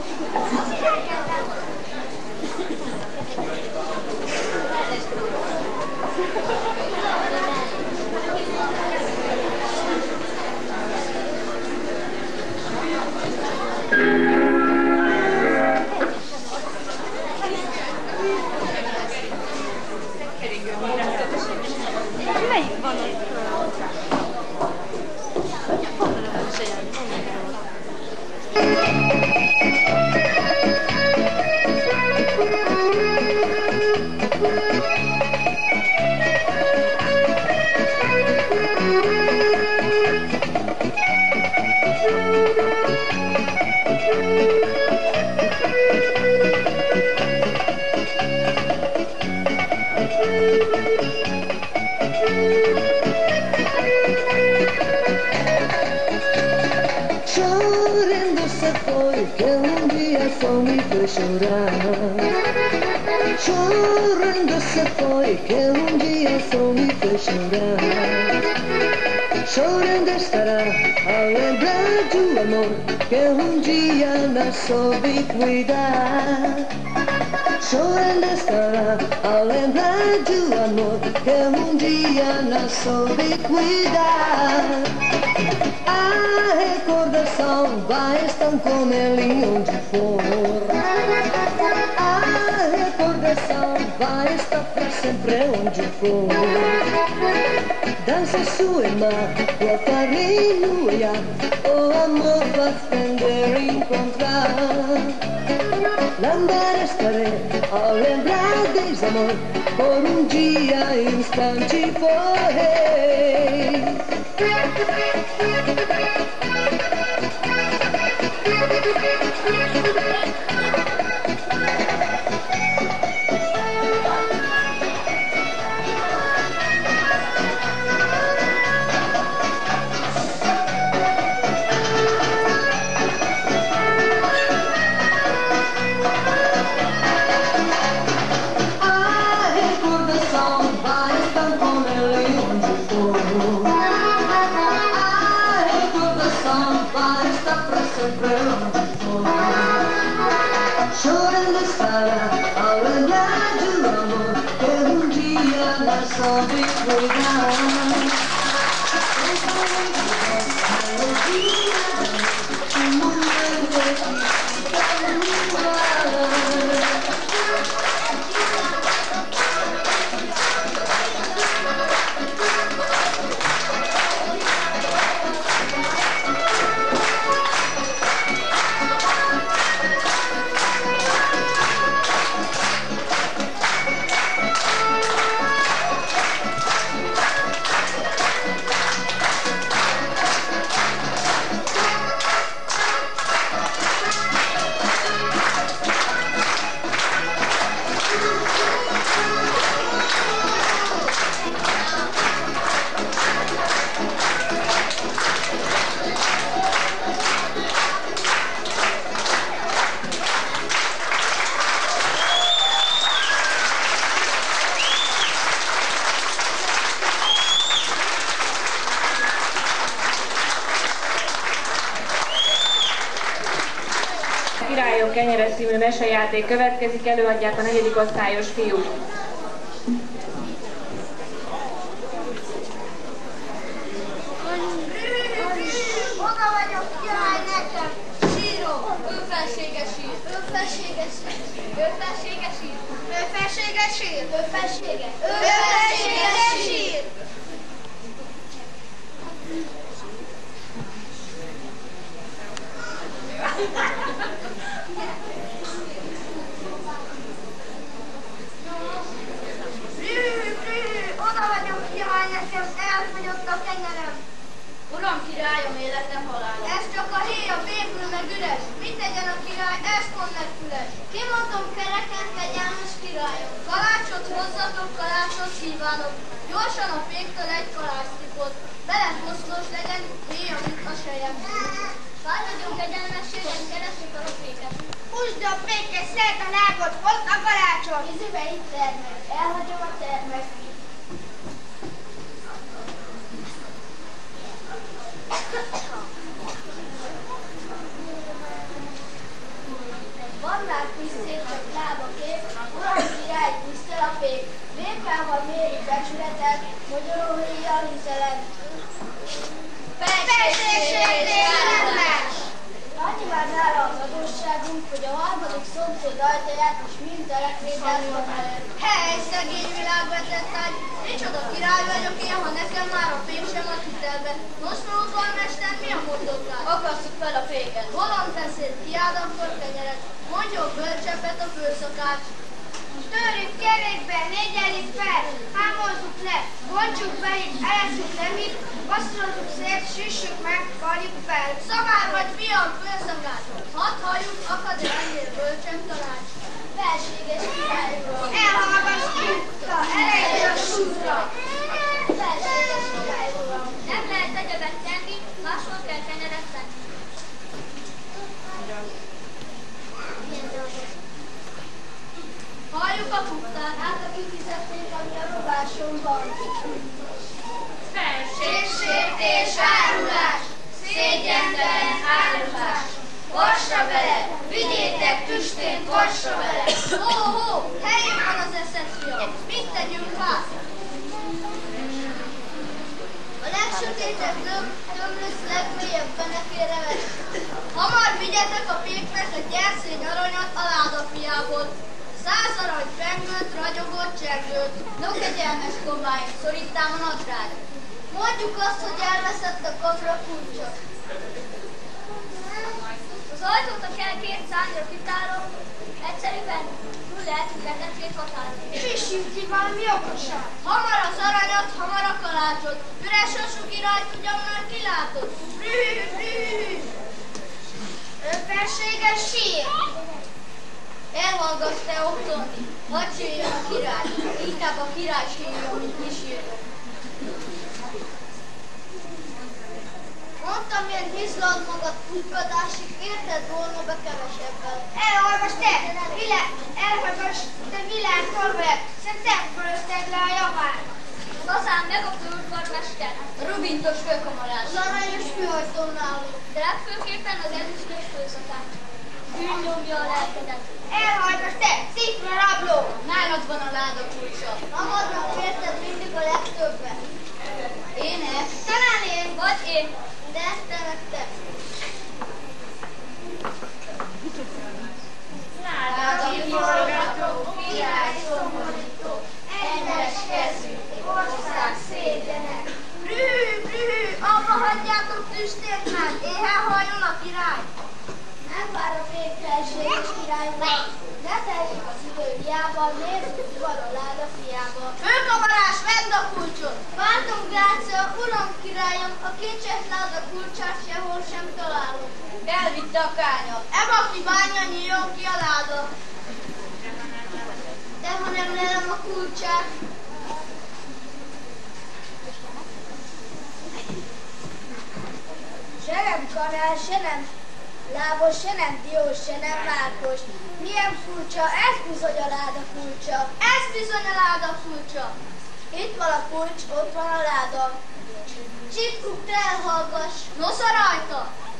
Melyik van ott? se foi que um dia fome foi chorar. Chorando se foi que um dia fome foi chorar. Chorando estará a lembrar do amor que um dia não soube cuidar. Chorando estará a lembrar do amor que um dia não soube cuidar. A recordação vai estar com ele onde for. A recordação vai estar para sempre onde for. Dança sua irmã, o carinho e o amor vai tender a encontrar. Lembrar estarei ao lembrar desse amor, por um dia instante foi. Chorando estará ao lembrar do amor que um dia não soube cuidar. Királyok kenyere című mesejáték következik, előadják a negyedik osztályos fiúk. Oda vagyok, király nekem! Sírom! Ő felséges sír! Ő felséges sír! Ő felséges sír! Ő felséges sír! Ő felséges! Ő felséges sír! Oda vagyok, király, nekem elfogyott a kenyerem. Uram, királyom, életem halálom. Ez csak a héja, békül meg üres. Mit tegyen a király, ezt mond meg füles. Kimondom kereken, kegyelmes királyom. Kalácsot hozzatok, kalácsot kívánok. Gyorsan a féktől egy kalácstipot. Bele foszlos legyen, héja, mint a sejem. Várhagyunk kegyelmességet, keressük a féket. Húsd a féket, szedd a lábot, hozd a kalácsot. Izébe itt termek, elhagyom a termek. Van már pisztén, csak lába kép, uram király, tisztel a fék. Vékával méri becsületet, magyaróhéjjal hiszeled. Felsőségtelenes! Annyi már nála az adósságunk, hogy a harmadik szomszéd ajtaját is mind telekvédel van előtt. Hely, szegény világvetett ágy! Micsoda király vagyok én, ha nekem már a fék sem ad hitelbe. Most ma udvarmester, mi a mondottál? Akasszuk fel a féket. Holland beszéd, kiáld akkor kenyeret. Mondjon bölcsebbet a főszakács. Törjük kerékbe, négyeljük fel, hámozzuk le, bontsuk be itt, elezzük nem itt, vasszorozzuk szét, süssük meg, karjuk fel. Szamár vagy fiam, főszakács, hadd halljuk, akad-e ennél bölcsem tanács. Felséges király uram. Elhallgass tudta, elejtsd a sútra. Felséges király uram. Nem lehet egyebet tenni, máshol kell kenyeret tenni. és árulás, szégyentelen árulás. Kossa bele, vigyétek tüstén, kossa bele. Hó, hó, helyén van az eszed, fiam, mit tegyünk hát? A legsötétebb tömlös legmélyebben ne félre vesz. Hamar vigyetek a péknek egy gyerszény aranyat a ládafiából. Száz arany pengőt, ragyogott csengőt. No kegyelmes kombány, szorítám a nadrág. Mondjuk azt, hogy elveszett a kamra kulcsa. Az ajtót a kell két szárnyra kitárom, egyszerűen lehetetlen két határon. Frissünk ki valami okosat. Hamar az aranyat, hamar a kalácsot. Üres a suki rajt, ugyan már kilátod. Rű, rű. Önfelséges sír. Elhallgass te ottani, hadd sírjon a király. Inkább a király sírjon, mint mi sírjon. Mondtam, milyen hizlad magad kutyadásig, érted volna be kevesebben. Elhallgass te, világ, elhallgass te világ torvek, szerintem fölözted le a javát. Gazán meg a főudvarmester, A rubintos főkamarás. Az aranyos főhajtón nálunk. de legfőképpen az ezüstös főszakán. Bűn nyomja a lelkedet. Elhallgass te, szikra rabló. Nálad van a láda kulcsa. Magadnak érted mindig a legtöbbet. Én-e? Talán én. Vagy én. De ezt te nektek. Láda kiforgató, király szomorító, egyenes kezű, ország szégyenek. Brű, brű, abba hagyjátok tüstét már, éhen halljon a király. Nem vár a fékfelséges királynak. Ne teljük az idő hiába, nézzük van a láda fiába. Főkamarás, vedd a kulcsot! Vártom, Grácia, uram királyom, a kincses láda kulcsát sehol sem találom. Elvitte a kánya. Eba ki bánya, nyíljon ki a láda. De ha nem lelem a kulcsát, Se nem kanál, se nem lábos, se nem diós, se nem márkos. Milyen furcsa, ez bizony a láda kulcsa. Ez bizony a láda kulcsa. Itt van a kulcs, ott van a láda. Csipkuk, te elhallgass. Nosza rajta!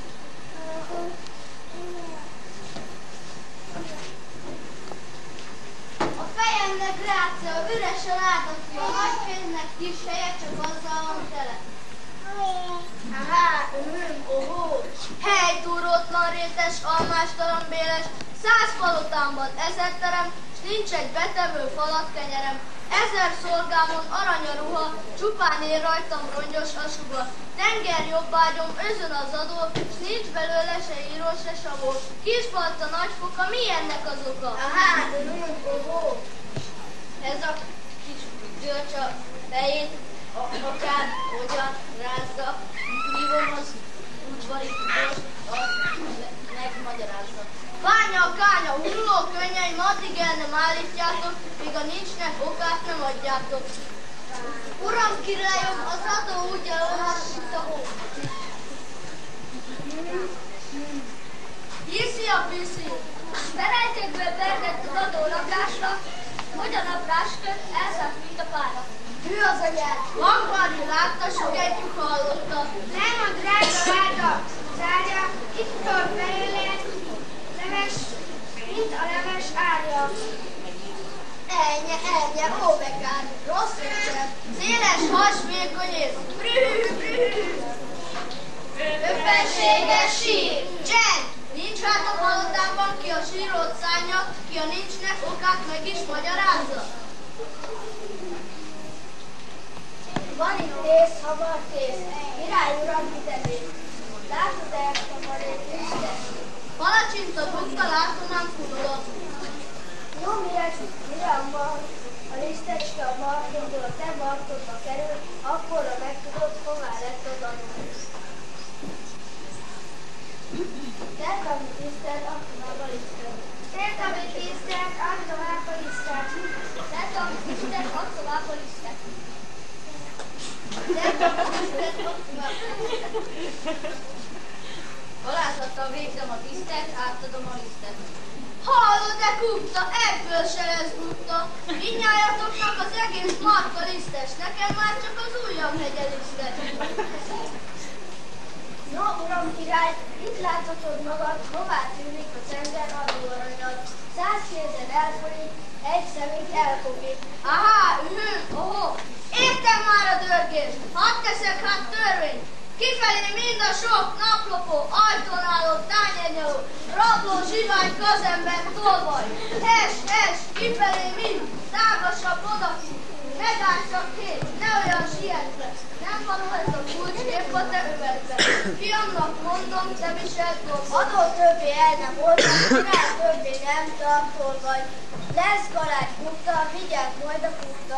A fejemnek, Grácia, üres a láda fia, a nagy pénznek kis helye, csak azzal van tele. Aha, hm, ohó. Hely, túrótlan rétes, almástalan béles, száz palotámban ezer terem, s nincs egy betevő falat kenyerem. Ezer szolgámon arany a ruha, csupán én rajtam rongyos a suga. Tenger jobbágyom, özön az adó, s nincs belőle se író, se savó. Kisbalta nagyfoka, mi ennek az oka? Aha, hm, ohó. Ez a kis györcs a fejét, a akár hogyan rázza, hívom az udvari tudós, azt megmagyarázza. Bánya, kánya, hulló könnyeim, addig el nem állítjátok, míg a nincsnek okát nem adjátok. Uram királyom, az adó úgy elolvas, mint a hó. Hiszi a piszi! Berejtékből bernett az adó lakásra, hogy a napráskör elszállt, mint a pára. Hű az anyád! Magvárni látta, sugetjük hallotta. Nem a drága láda, zárja, itt tart belőle, leves, mint a leves árja. Ennyi, ennyi, óbekár, rossz érzem. Széles has, vékony ész. Brű, brű. Öppenséges sír. Csend! Nincs hát a palotában, ki a sírót szánja, ki a nincsnek okát meg is magyarázza. Van itt tész, hamar tész, király uram kitevés. Látod-e ezt a marékést? Palacsinta bukka, látomán fulla. No, mire, mire a, mar, a lisztecske a markondból a te markodba kerül, akkorra megtudod, hová lett az adó. Tedd, amit tisztelt, add tovább a lisztet. Tedd, amit tisztelt, add tovább a lisztet. Tedd, amit tisztelt, add tovább a lisztet. Tedd, amit tisztelt, add tovább a lisztet. Alázattal végzem a tisztet, átadom a lisztet. Hallod-e, kupta, ebből se lesz butta. Mindnyájatoknak az egész marka lisztes, nekem már csak az ujjam hegye lisztes. No, uram király, itt láthatod magad, hová tűnik a tenger adóaranyat. Száz kézzel elfolyik, egy szemig elkopik. Ahá, ühű, ohó, értem már a dörgést, hadd teszek hát törvényt. Kifelé mind a sok naplopó, ajtón álló tányérnyaló, rabló, zsivány, gazember, tolvaj. Hes, hes, kifelé mind, tágasabb odakint. Megállj csak két, ne olyan sietve. Nem való ez a kulcskép a te övedbe. Fiamnak mondom, te viseld gombot. Adó többé el nem oldom, rá többé nem tartol vagy. Lesz garágy kupta, vigyázz majd a kupta.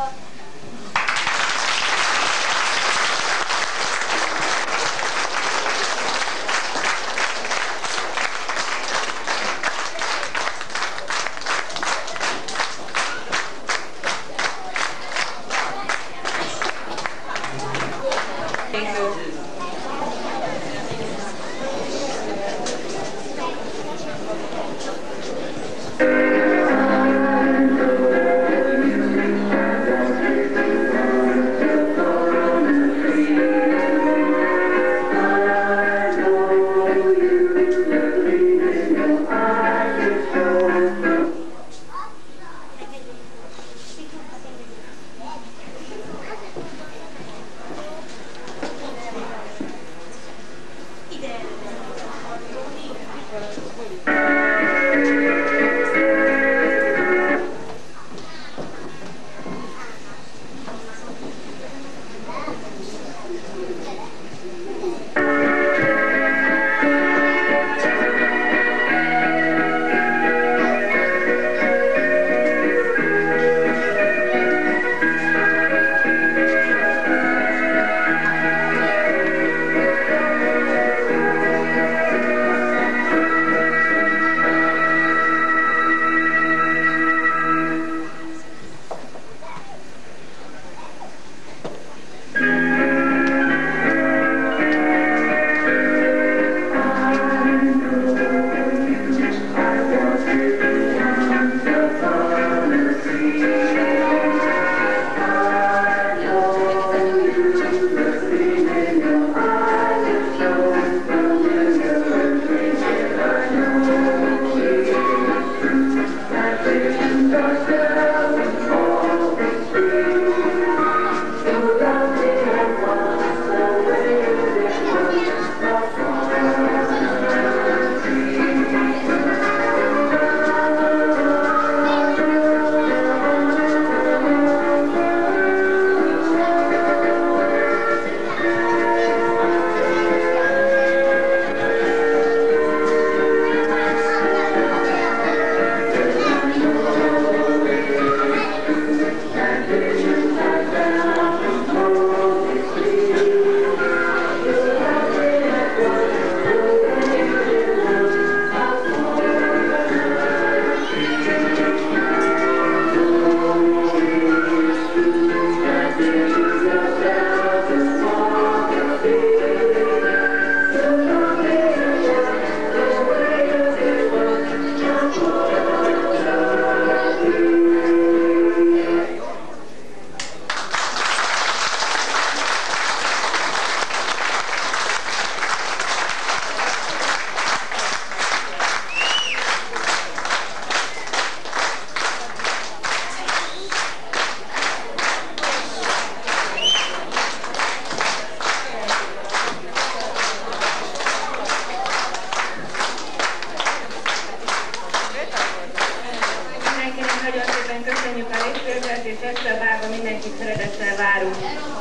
mindenkit szeretettel várunk.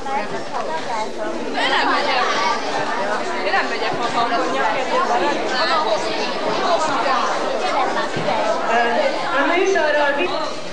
Én nem megyek. Én nem megyek magamra. A műsorról